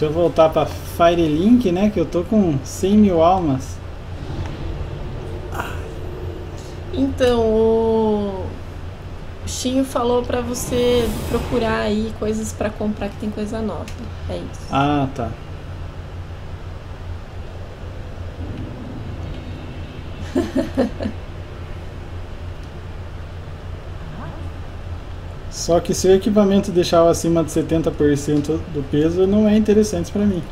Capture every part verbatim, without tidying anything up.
Deixa eu voltar pra Firelink, né? Que eu tô com cem mil almas. Então, o Chinho falou pra você procurar aí coisas pra comprar que tem coisa nova. É isso. Ah, tá. Só que se o equipamento deixar acima de setenta por cento do peso, não é interessante pra mim.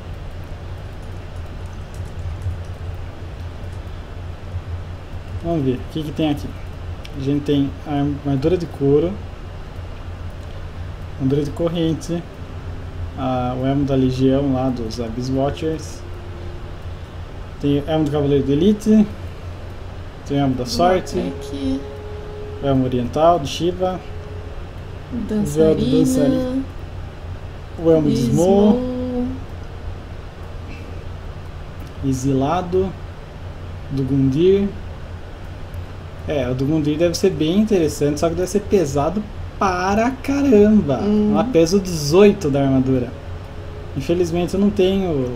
Vamos ver, o que, que tem aqui? A gente tem a armadura de couro, armadura de corrente, a, o elmo da legião lá dos Abyss Watchers, tem o elmo do Cavaleiro de Elite, tem o elmo da sorte, Aqui. o elmo oriental de Shiva, Dançarina, o véu do dançarino, o elmo de Smough, exilado do Gundyr. É, o do Gundyr deve ser bem interessante, só que deve ser pesado para caramba. Hum. Ela pesa dezoito da armadura. Infelizmente eu não tenho.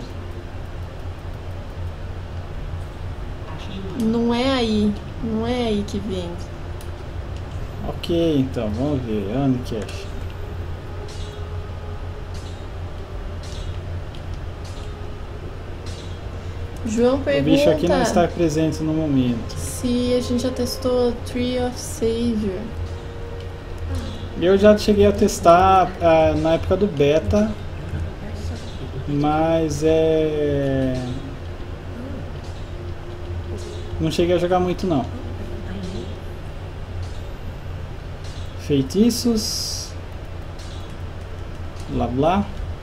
Não é aí, não é aí que vende. Ok, então, vamos ver. Onde que acha? João O pergunta bicho aqui não está presente no momento. se a gente já testou Tree of Savior. Eu já cheguei a testar ah, na época do beta, mas é... não cheguei a jogar muito não. Feitiços, blá blá.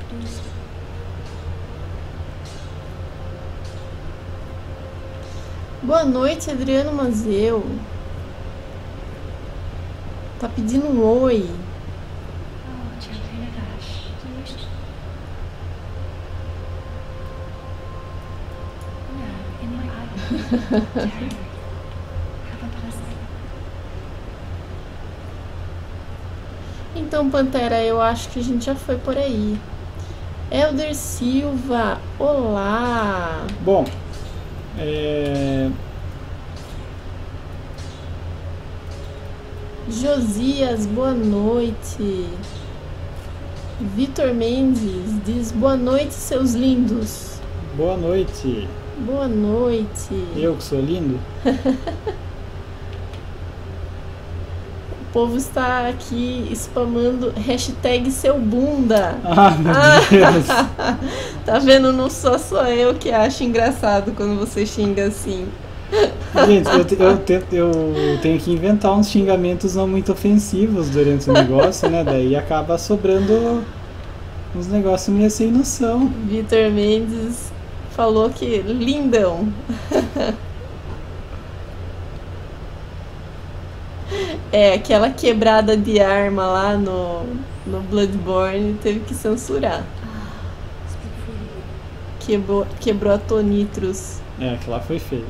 Boa noite, Adriano Mazeu. Tá pedindo um oi. Então, Pantera, eu acho que a gente já foi por aí. Elder Silva, olá. Bom, é... Josias, boa noite. Vitor Mendes diz boa noite, seus lindos. boa noite. Boa noite. Eu que sou lindo? O povo está aqui spamando hashtag seu bunda. Ah, meu Deus. Tá vendo? Não sou só eu que acho engraçado quando você xinga assim. Gente, eu, te- eu, tento- eu tenho que inventar uns xingamentos não muito ofensivos durante o negócio, né? Daí acaba sobrando uns negócios meio sem noção. Vitor Mendes falou que lindão. É, aquela quebrada de arma lá no, no Bloodborne teve que censurar. Quebrou, quebrou a Tonitros. É, aquela foi feia.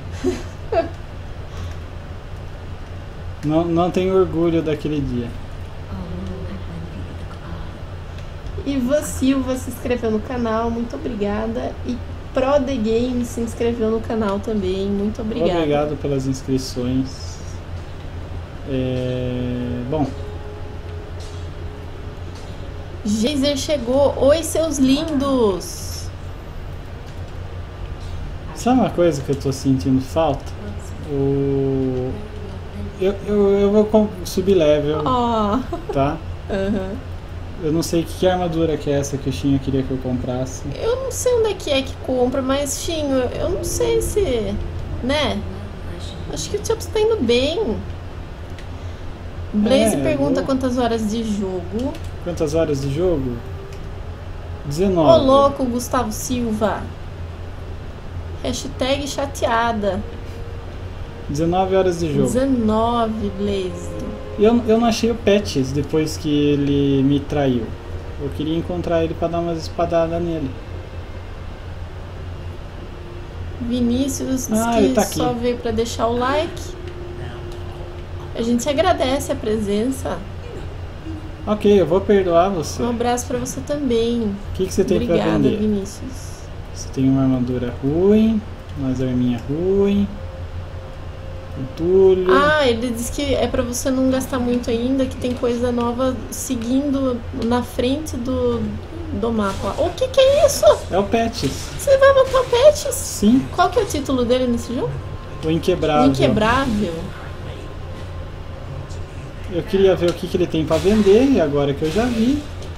Não, não tenho orgulho daquele dia. Ivan Silva se inscreveu no canal, muito obrigada. E Pro The Game se inscreveu no canal também, muito obrigada. Obrigado pelas inscrições. É, bom, Geiser chegou, oi seus lindos. sabe uma coisa que eu tô sentindo falta? O... Eu, eu, eu vou com- subir level, Ó, tá? aham. Eu não sei que armadura que é essa que o Xinha queria que eu comprasse. Eu não sei onde é que é que compra, mas Chinho, eu não sei se, né? Acho que o Chops tá indo bem. Blaze É, pergunta vou- quantas horas de jogo. Quantas horas de jogo? Ô dezenove. louco, Gustavo Silva. Hashtag chateada. dezenove horas de jogo. dezenove, Blaze. Eu, eu não achei o Patches depois que ele me traiu. Eu queria encontrar ele pra dar umas espadadas nele. Vinícius diz Ah, que ele tá aqui. só veio pra deixar o like. A gente agradece a presença. Ok, eu vou perdoar você. Um O abraço pra você também. que, que você tem pra Obrigada, vender? Vinícius. Você tem uma armadura ruim, umas arminhas ruim, entulho. Ah, ele disse que é pra você não gastar muito ainda, que tem coisa nova seguindo na frente do, do mapa. O que que é isso? É o Patches. Você vai matar o Patches? Sim, Qual que é o título dele nesse jogo? o Inquebrável. Inquebrável. Eu queria ver o que, que ele tem pra vender, e agora que eu já vi.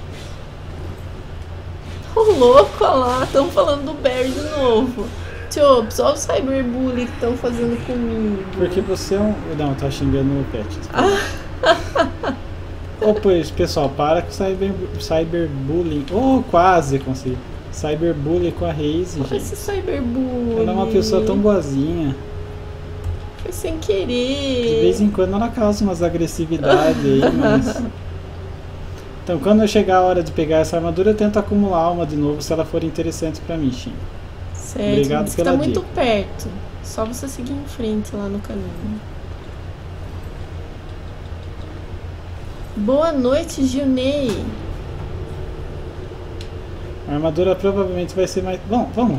Ô louco, olha lá, estão falando do Barry de novo. Tio, só o cyberbullying que estão fazendo comigo. Porque você é um. Não, tá xingando o Patches. Ô, pois, pessoal, para com cyber, cyberbullying. Oh, quase consegui. Cyberbullying com a Reise, Olha gente. esse cyberbullying. Ela é uma pessoa tão boazinha. Foi sem De querer. vez em quando ela causa umas agressividades aí, mas. Então, quando eu chegar a hora de pegar essa armadura, eu tento acumular uma de novo se ela for interessante pra mim, Shin. Certo, Obrigado diz que pela tá muito dica. perto. Só você seguir em frente lá no caminho. Boa noite, Gilney. A armadura provavelmente vai ser mais. Bom, vamos.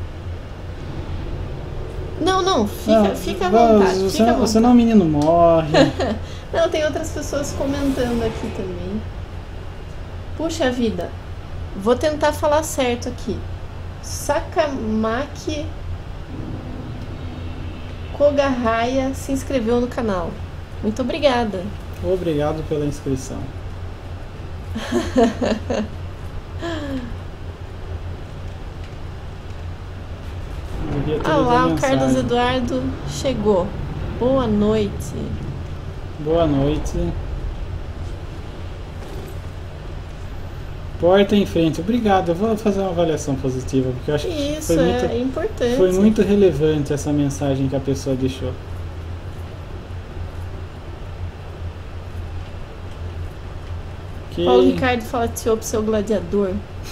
Não, não, fica, Não, fica à vamos, vontade. Você, Fica à não- vontade. você não é um menino morre. Não, tem outras pessoas comentando aqui também. Puxa vida. Vou tentar falar certo aqui. Sakamaki Kogahaya se inscreveu no canal. Muito obrigada. Obrigado pela inscrição. Devia ter Ah lido a lá, o Carlos mensagem. Eduardo chegou. Boa noite. Boa noite. Porta em frente. Obrigado. Eu vou fazer uma avaliação positiva, porque eu acho que Isso foi muito, é importante. foi muito relevante essa mensagem que a pessoa deixou. Que... Paulo Ricardo fala tio pro seu gladiador.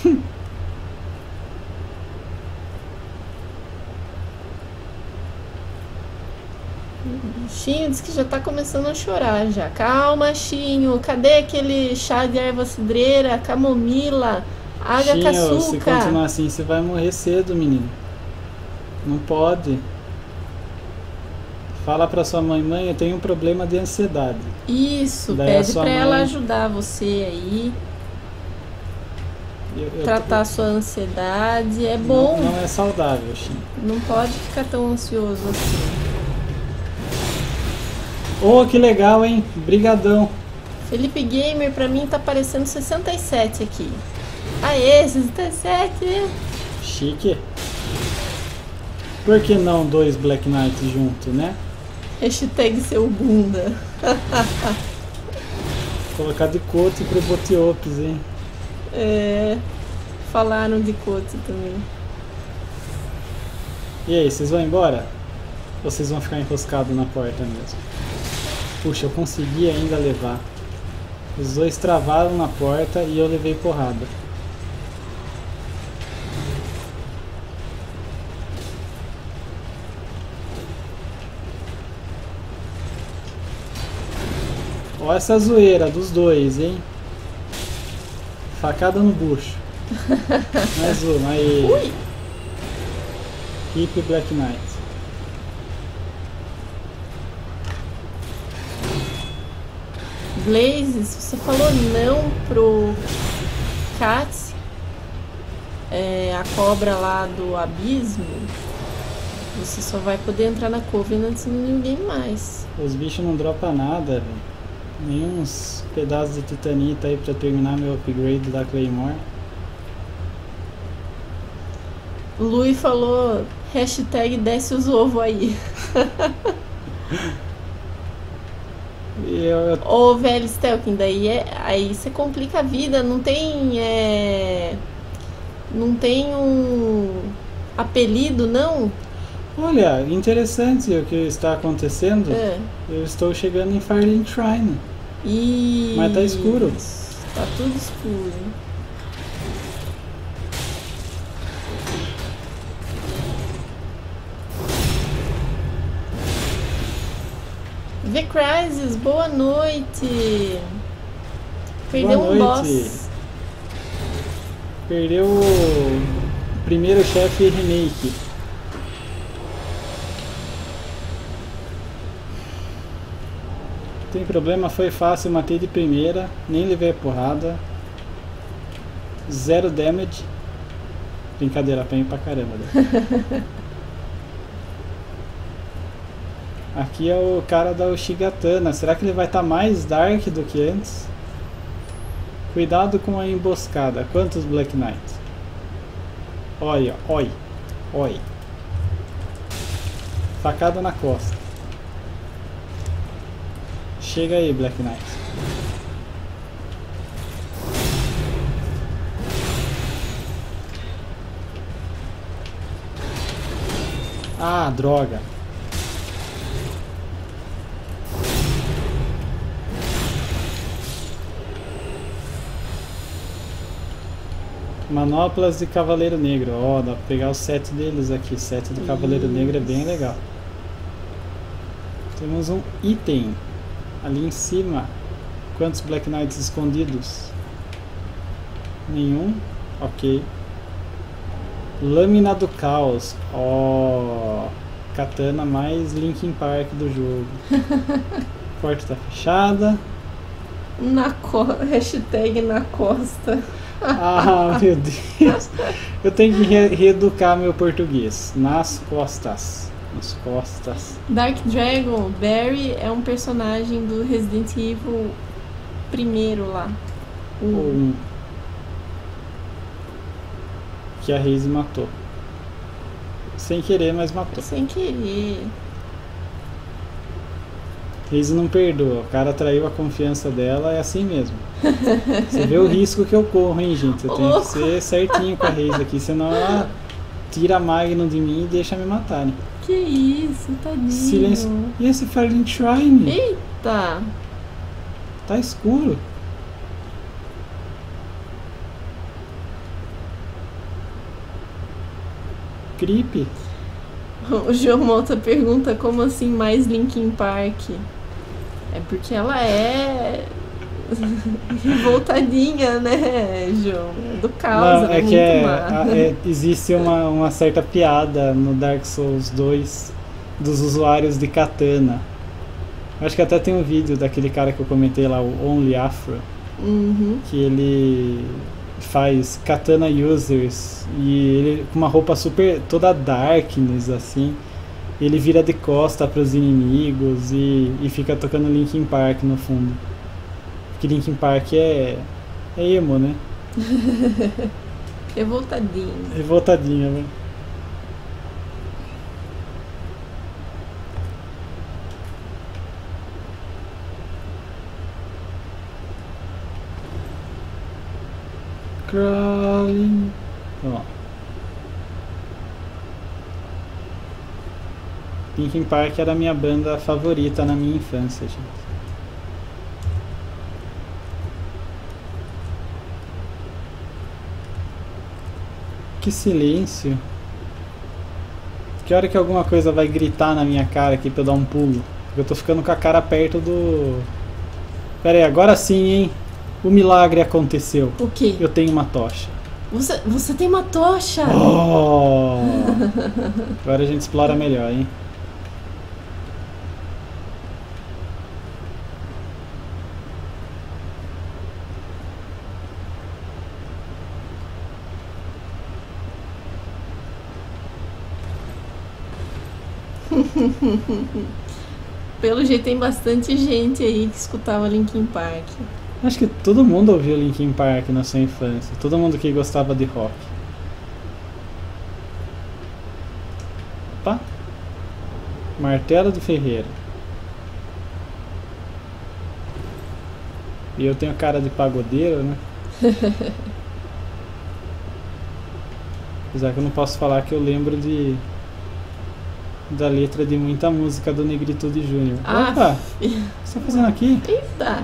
Chinho diz que já tá começando a chorar já. Calma, Chinho. Cadê aquele chá de erva cidreira, camomila, água com Chinho, se açúcar? continuar assim, você vai morrer cedo, menino. Não pode. Fala pra sua mãe, mãe, eu tenho um problema de ansiedade. Isso, Daí a pede sua pra ela mãe- ajudar você aí, Eu- eu- tratar a sua ansiedade. É bom, Não, não é saudável, Chinho. não pode ficar tão ansioso assim. Oh, que legal, hein? Brigadão. Felipe Gamer, pra mim tá aparecendo sessenta e sete aqui. Aê, sessenta e sete! Chique. Por que não dois Black Knights junto, né? Hashtag seu bunda. Colocar de cote pro Botiopes, hein? É, falaram de Cote também. E aí, vocês vão embora? Ou vocês vão ficar enroscados na porta mesmo? Puxa, eu consegui ainda levar. Os dois travaram na porta e eu levei porrada. Olha essa zoeira dos dois, hein? Facada no bucho. Mais uma aí. Ui! Hip Black Knight. Blazes, você falou não pro Katz, é, a cobra lá do abismo. Você só vai poder entrar na Covenant e ninguém mais. Os bichos não dropam nada, velho. Nem uns pedaços de titanita aí pra terminar meu upgrade da Claymore. Lui falou hashtag desce os ovos aí. E eu, eu- Ô velho Stelkin, daí é, aí você complica a vida, não tem é, não tem um apelido não? Olha, interessante o que está acontecendo. É. Eu estou chegando em Firelink Shrine. E Mas tá escuro. Tá tudo escuro. The Crisis, boa noite. Perdeu Boa um noite. boss. Perdeu o primeiro chefe remake. Não tem problema, foi fácil, matei de primeira, nem levei a porrada. Zero damage. Brincadeira, apanhei pra caramba. Né? Aqui é o cara da Ushigatana. Será que ele vai estar mais dark do que antes? Cuidado com a emboscada. Quantos Black Knight? Olha, oi, oi. Facada na costa. Chega aí, Black Knight. Ah, droga. Manoplas de Cavaleiro Negro. Ó, oh, dá pra pegar o set deles aqui. Set do Cavaleiro Negro é bem legal. Temos um item ali em cima. Quantos Black Knights escondidos? Nenhum? Ok. Lâmina do Caos. Ó, oh, katana mais Linkin Park do jogo. Porta tá fechada. Na co... Hashtag na costa. Ah, meu Deus. Eu tenho que re reeducar meu português. Nas costas. Nas costas. Dark Dragon, Barry é um personagem do Resident Evil primeiro lá. O um. Que a Reise matou. Sem querer, mas matou. Sem querer. Reise não perdoa. O cara traiu a confiança dela, é assim mesmo. Você vê o risco que eu corro, hein, gente? Eu tenho que ser certinho com a Reise aqui, senão ela tira a Magnum de mim e deixa me matarem. Que isso, tadinho. Silêncio. E esse Firelink Shrine? Eita! Tá escuro. Creepy. O João Mota pergunta como assim mais Linkin Park? É porque ela é revoltadinha, né, João? Do caos, Não, é, é muito que é, má. é, existe uma, uma certa piada no Dark Souls dois dos usuários de katana. Acho que até tem um vídeo daquele cara que eu comentei lá, o Only Afro, Uhum. que ele faz katana users e ele com uma roupa super toda darkness assim, ele vira de costa para os inimigos e, e fica tocando Linkin Park no fundo, porque Linkin Park é, é emo, né? Revoltadinho. Revoltadinha, velho. Crawling. Ó. Linkin Park era a minha banda favorita na minha infância, gente. Que silêncio. Que hora que alguma coisa vai gritar na minha cara aqui pra eu dar um pulo? Porque eu tô ficando com a cara perto do... Pera aí, agora sim, hein? O milagre aconteceu. O quê? Eu tenho uma tocha. Você, você tem uma tocha? Oh! Agora a gente explora melhor, hein? Pelo jeito tem bastante gente aí que escutava Linkin Park. Acho que todo mundo ouviu Linkin Park na sua infância. Todo mundo que gostava de rock. Opa! Martelo do Ferreiro. E eu tenho cara de pagodeiro, né? Apesar que eu não posso falar que eu lembro de da letra de muita música do Negritude Júnior. Ah, Opa! O que você tá fazendo aqui? Eita!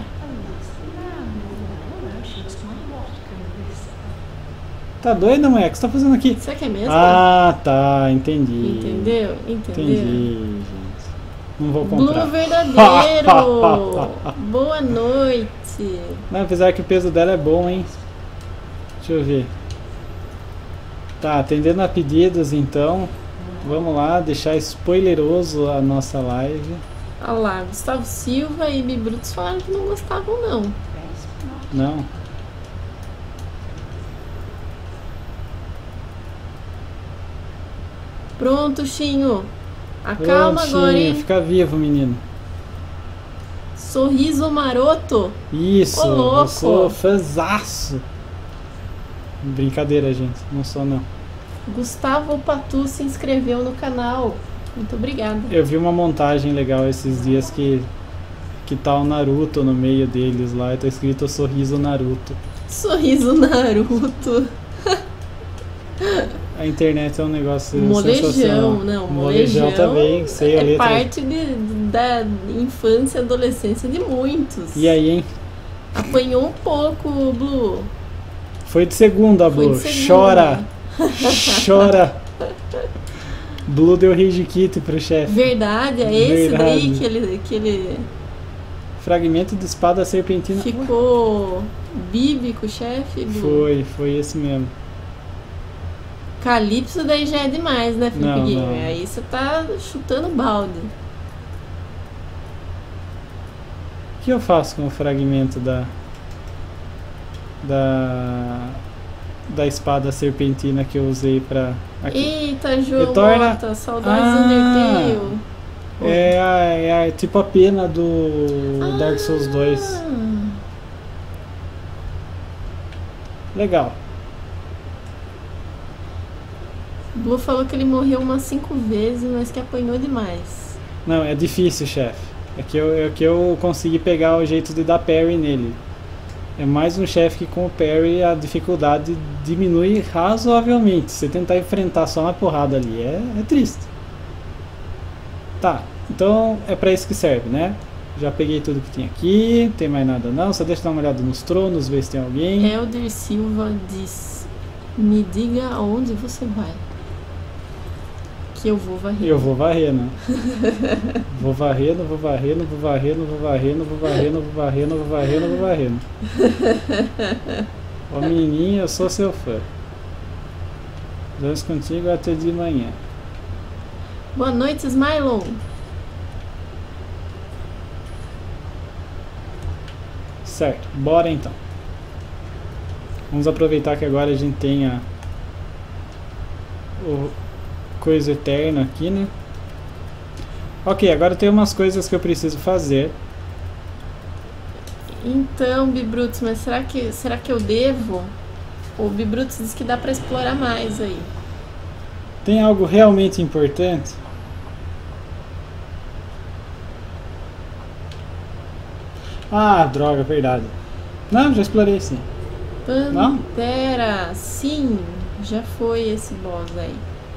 Tá doida, mulher? O que você tá fazendo aqui? Você quer mesmo? Ah, tá. Entendi. Entendeu? Entendeu? Entendi, gente. Não vou comprar. Blue verdadeiro! Boa noite! bastante. Não, apesar que o peso dela é bom, hein? Deixa eu ver. Tá, atendendo a pedidos então. Vamos lá, deixar spoileroso a nossa live. Olha lá, Gustavo Silva e Bibrutos falaram que não gostavam, não. Não. Pronto, Chinho. Acalma Prontinho, agora, hein? fica vivo, menino. Sorriso maroto. Isso, Ô, louco. eu sou fãzaço. Brincadeira, gente, não sou não. Gustavo Patu se inscreveu no canal. Muito obrigada. Eu vi uma montagem legal esses dias que que tá o Naruto no meio deles lá e tá escrito Sorriso Naruto. Sorriso Naruto. A internet é um negócio Molejão, sensacional. não, Molejão molejão também, sei a é letra. parte de, da infância e adolescência de muitos. E aí, hein? Apanhou um pouco, Blue. Foi de segunda, Foi Blue. de segunda. Chora. Chora. Blue deu rage kit pro chefe. Verdade, é esse Verdade. daí que ele, que ele Fragmento de espada serpentina. ficou bíblico, chefe. Blue. Foi, foi esse mesmo. Calypso daí já é demais, né, Felipe Não, Gamer? não. Aí você tá chutando balde. O que eu faço com o fragmento da da da espada serpentina que eu usei pra aqui? Eita, João, Retorna- Mota, saudades Ah. Undertale. É, a, é a- tipo a pena do Ah. Dark Souls dois. Legal. Blue falou que ele morreu umas cinco vezes, mas que apanhou demais. Não, é difícil, chefe. É que eu, é que eu consegui pegar o jeito de dar parry nele. É mais um chefe que com o parry a dificuldade diminui razoavelmente. Se você tentar enfrentar só na porrada ali, é, é triste. Tá, então é pra isso que serve, né? Já peguei tudo que tinha aqui, tem mais nada não, só deixa eu dar uma olhada nos tronos, ver se tem alguém. Elder Silva diz: me diga aonde você vai. Que eu vou varrer. Eu vou varrendo. Vou varrendo, vou varrendo, vou varrendo, vou varrendo, vou varrendo, vou varrendo, vou varrendo, vou varrendo. Ô menininha, eu sou seu fã. Vamos contigo até de manhã. Boa noite, Smilon. Certo, bora então. Vamos aproveitar que agora a gente tem a o coisa eterna aqui, né? Ok, agora tem umas coisas que eu preciso fazer. Então, Bibrutos, mas será que, será que eu devo? O Bibrutos diz que dá pra explorar mais aí. Tem algo realmente importante? Ah, droga, verdade. Não, já explorei sim. Não? Pantera, sim, já foi esse boss aí.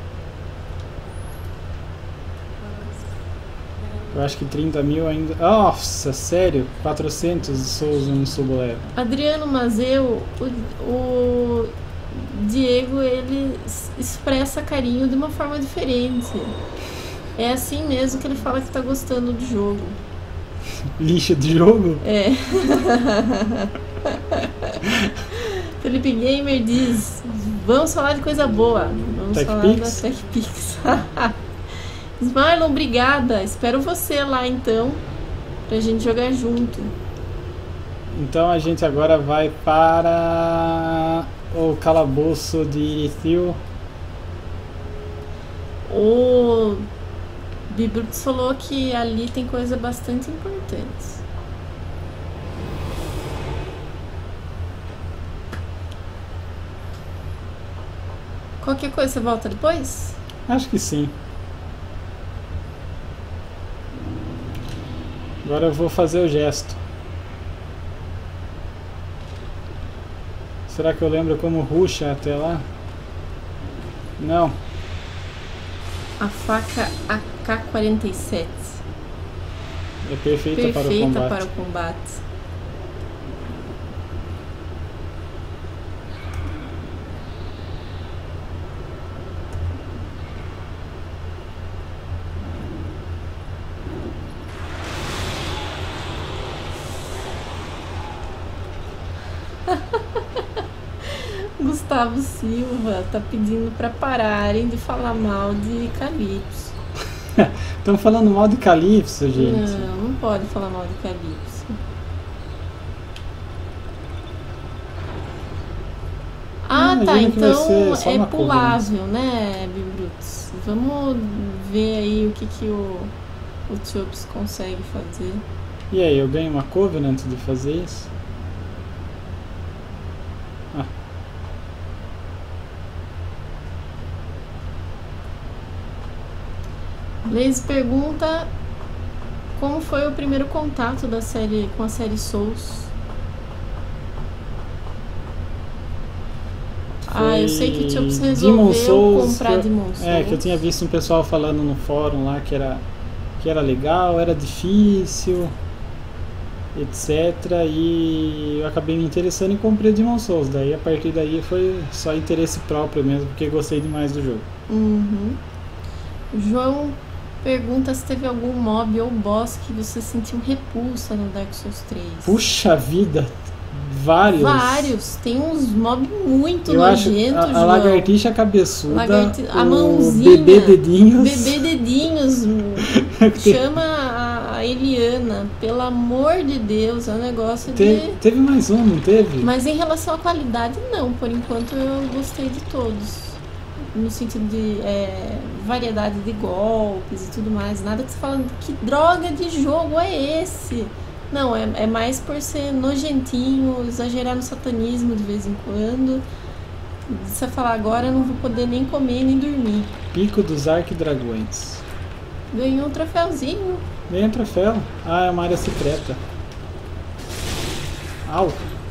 Eu acho que trinta mil ainda. Nossa, sério? quatrocentos Souls no Subolevo. Adriano Mazeu, o, o Diego, ele s- expressa carinho de uma forma diferente. É assim mesmo que ele fala que tá gostando do jogo. Lixo de jogo? É. Felipe Gamer diz: vamos falar de coisa boa. Vamos falar TechPix? da TechPix. Smilon, obrigada. Espero você lá então, pra gente jogar junto. Então a gente agora vai para o calabouço de Irithil. O Bibruts falou que ali tem coisa bastante importante. Qualquer coisa você volta depois? Acho que sim. Agora eu vou fazer o gesto. Será que eu lembro como ruxa até lá? Não. A faca A K quarenta e sete. É perfeita, para o Perfeita combate. para o combate. Gustavo Silva tá pedindo pra pararem de falar mal de Calypso. Estão falando mal de Calypso, gente. Não, não pode falar mal de Calypso. Ah, Não, tá, imagino que vai então ser só é uma cover, pulável, né, Bibruts? Vamos ver aí o que, que o, o Chops consegue fazer. E aí, eu ganho uma Covenant de fazer isso? Ah. Blaze pergunta como foi o primeiro contato da série com a série Souls. Ah, eu sei que o Chops resolveu Demon Souls, comprar que eu, Demon Souls. É, que eu tinha visto um pessoal falando no fórum lá que era, que era legal, era difícil, etcétera. E eu acabei me interessando e comprei Demon Souls. Daí a partir daí foi só interesse próprio mesmo, porque gostei demais do jogo. Uhum. João pergunta se teve algum mob ou boss que você sentiu repulsa no Dark Souls três. Puxa vida! Vários. Vários. Tem uns mob muito eu nojentos, acho a, a João. lagartixa cabeçuda, Lagarti... a o mãozinha, bebê dedinhos. Bebê dedinhos. Chama a, a Eliana, pelo amor de Deus, é um negócio Te, de... Teve mais um, não teve? Mas em relação à qualidade, não. Por enquanto eu gostei de todos. No sentido de é, variedade de golpes e tudo mais. Nada que você fala, que droga de jogo é esse? Não, é, é mais por ser nojentinho, exagerar no satanismo de vez em quando. Você falar, agora eu não vou poder nem comer nem dormir. Pico dos Arquidragões. Ganhou um troféuzinho. Ganhei um troféu. Ah, é uma área secreta. Au.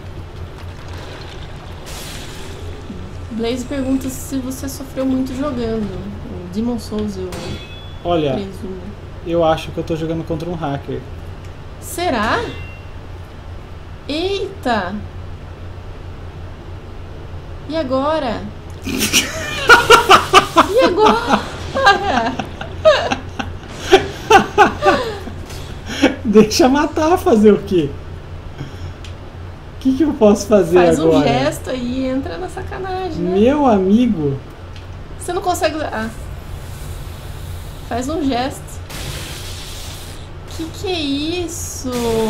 Blaze pergunta se você sofreu muito jogando. O Demon Souls, eu Olha, presumo. eu acho que eu tô jogando contra um hacker. Será? Eita! E agora? E agora? Deixa matar, fazer o quê? O que, que eu posso fazer Faz agora? um gesto aí e entra na sacanagem, né? Meu amigo. Você não consegue... Ah. Faz um gesto. Que que é isso?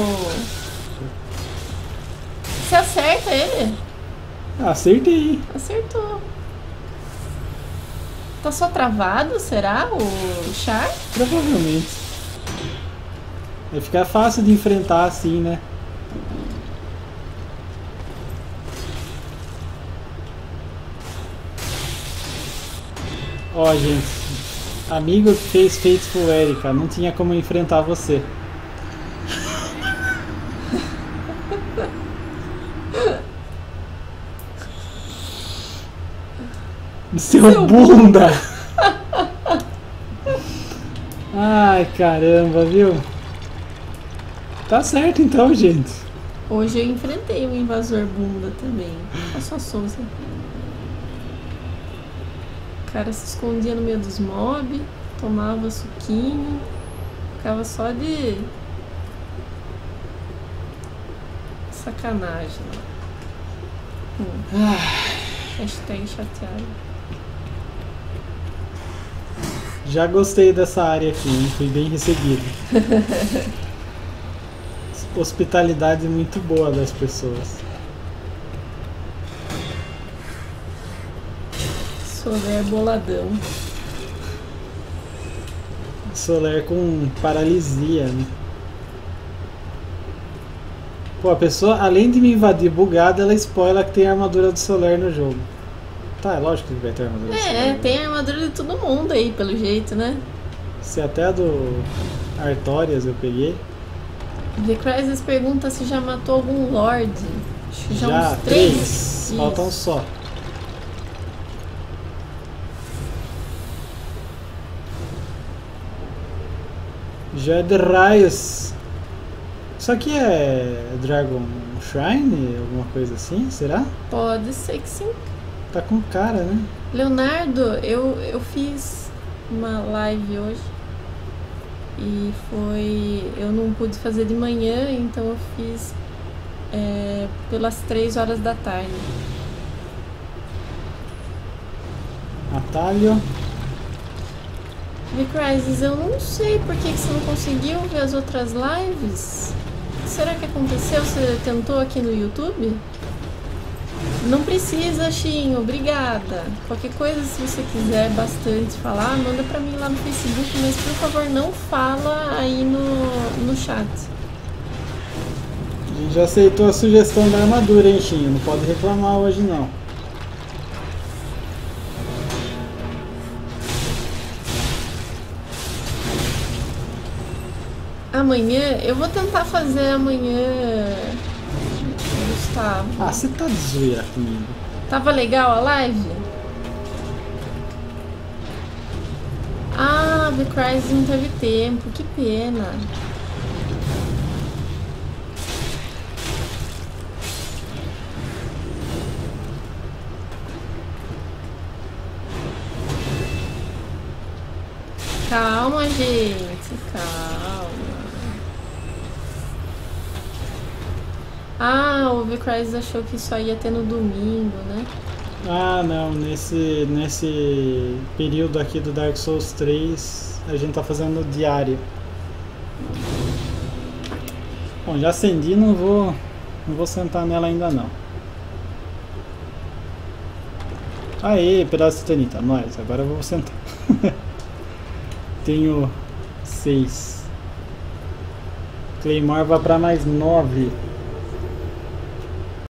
Você acerta ele? Ah, acertei. Acertou. Tá só travado, será, o Char? Provavelmente. Vai ficar fácil de enfrentar assim, né? Ó, gente. Amigo que fez Faithful Erika, não tinha como enfrentar você. Seu, Seu bunda! Ai, caramba, viu? Tá certo então, gente. Hoje eu enfrentei um invasor bunda também. Olha só, Souza. O cara se escondia no meio dos mobs, tomava suquinho, ficava só de sacanagem. Hum. Ah. Hashtag chateado. Já gostei dessa área aqui, hein? Fui bem recebido. Hospitalidade muito boa das pessoas. Soler boladão. Soler com paralisia, né? Pô, a pessoa, além de me invadir bugada, ela spoila que tem a armadura do Soler no jogo. Tá, é lógico que vai ter a armadura do Soler. É, tem a armadura de todo mundo aí, pelo jeito, né? Se até a do Artorias eu peguei. The Crisis pergunta se já matou algum Lorde. Acho que já, já uns três. três. Faltam só. Já é de raios. Isso aqui é Dragon Shrine? Alguma coisa assim? Será? Pode ser que sim. Tá com cara, né? Leonardo, eu, eu fiz uma live hoje. E foi... Eu não pude fazer de manhã, então eu fiz é, pelas três horas da tarde. Atalho. V-Crisis, eu não sei por que, que você não conseguiu ver as outras lives. O que será que aconteceu? Você tentou aqui no YouTube? Não precisa, Shin, obrigada. Qualquer coisa, se você quiser bastante falar, manda pra mim lá no Facebook, mas por favor não fala aí no, no chat. A gente já aceitou a sugestão da armadura, hein, Shin? Não pode reclamar hoje, não. Amanhã, eu vou tentar fazer amanhã, Gustavo. Ah, você tá de zoeira comigo. Tava legal a live? Ah, The Crisis não teve tempo, que pena. Calma, gente, calma. Ah, o V-Crisis achou que só ia ter no domingo, né? Ah, não, nesse, nesse período aqui do Dark Souls três, a gente tá fazendo diário. Bom, já acendi, não vou, não vou sentar nela ainda não. Aê, pedaço de titanita, nós, agora eu vou sentar. Tenho seis. Claymore vai pra mais nove.